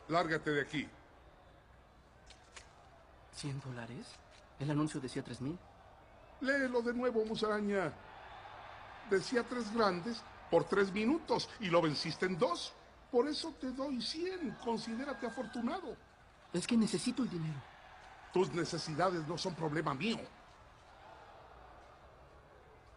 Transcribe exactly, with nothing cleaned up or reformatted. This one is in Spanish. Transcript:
Lárgate de aquí. ¿Cien dólares? El anuncio decía tres mil. Léelo de nuevo, musaraña. Decía tres grandes por tres minutos y lo venciste en dos. Por eso te doy cien. Considérate afortunado. Es que necesito el dinero. Tus necesidades no son problema mío.